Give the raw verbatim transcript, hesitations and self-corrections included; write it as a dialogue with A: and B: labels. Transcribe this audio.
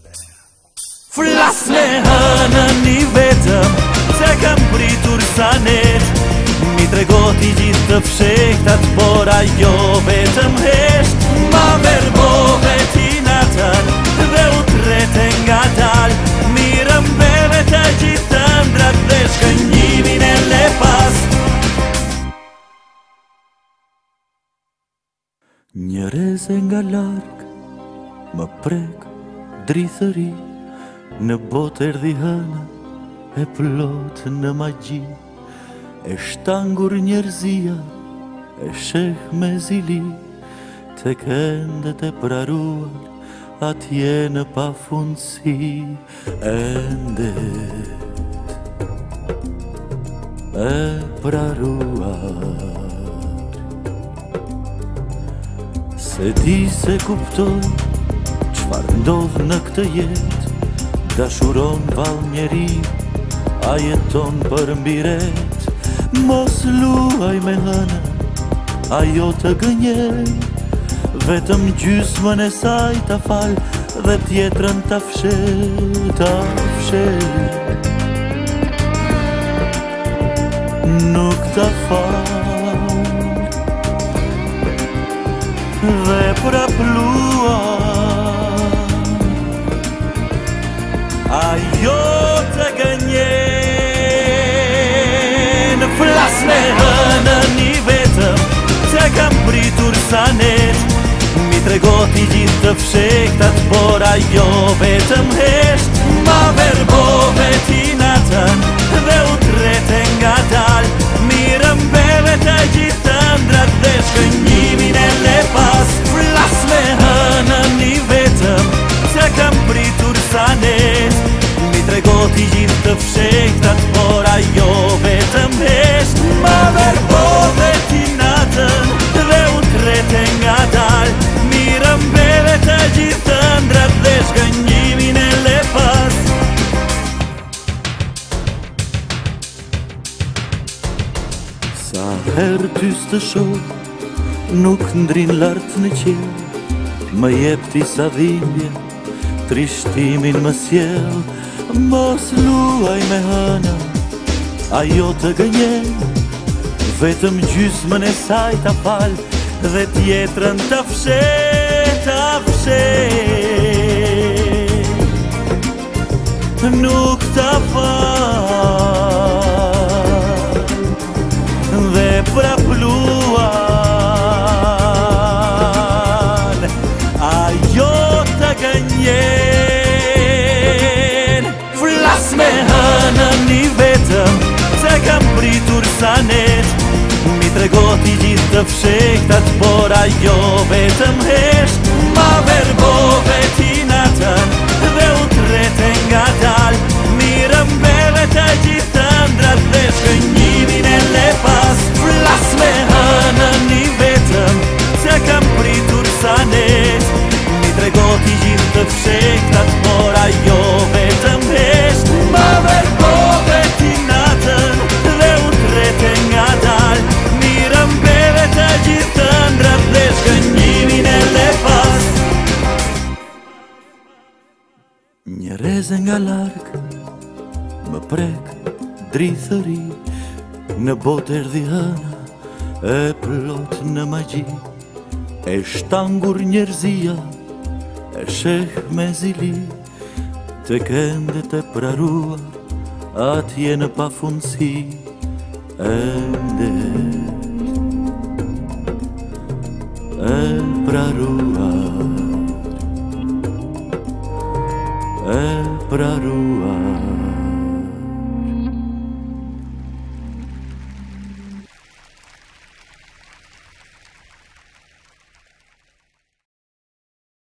A: Flasme hënë një vetëm, se kam pritur sa net. Mi tregoti gjithë të fshehtat, por ajo vetëm hesht. Ma verbove ti natën dhe u trete nga dal. Mi rëmbeve të gjithë ëndrat dhe shkënjimin e le pas. Një reze nga larg më prek drithëri, në botë erdhi hëna e plot në magji. E shtangur njerëzia, e sheh me zili, tek endet e praruar, atje në pafundsi. Endet e praruar, se di se kuptoj çfarë ndodh në këtë jetë. Dashuron val njeri, a jeton për mbiret. Mos luaj me hënë, ajo të gënjen. Vetëm gjysmën e saj ta fal, dhe tjetrën ta fshet, ta fshet. Nuk ta fal, dhe praplua. Ajo të gënjen. Flas me hënë një vetëm, se kam pritur sa net. Mi tregoti gjithë të fshehtat, por ajo vetëm hesht. Ma verbove ti natën dhe u trete nga dal. Mi rëmbeve të gjithë ëndrat dhe shkënjimin e le pas. Flas me hënë një vetëm, se kam pritur sa net. Mi tregoti gjithë të fshehtat, por ajo vetëm hesht. Ma verbove ti natën dhe u trete nga dal. Mi rëmbeve të gjithë ëndrat dhe shkënjimin e le pas. Sa herë tys të shoh, nuk ndrin lart në qiell. Më jep ti sa dhimbje, trishtimin më sjell. Mos luaj me hëna, ajo të gënjen. Vetëm gjysmën e saj ta fal, dhe tjetrën ta fshet, ta fshet. Nuk ta fal, dhe prapluan. Ajo të gënjen. Me hënë një vetëm, se kam pritur sa net. Mi tregoti gjithë të fshehtat, por ajo vetëm hesht. Ma verbove ti natën dhe u trete nga dal. Mi rëmbeve të gjithë ëndrat dhe shkënjimin e le pas. Flas me hënë një vetëm, se kam pritur sa net. Mi tregoti gjithë të fshehtat, por ajo vetëm hesht. Ma verbove ti natën dhe u trete nga dal. Mi rëmbeve të gjithë ëndrat dhe shkënjimin e le pas. Një reze nga larg më prek drithëri, në botë erdhi hëna e plot në magji. E shtangur njerëzia, e sheh me zili, tek endet e praruar, atje në pafundsi. Endet e praruar.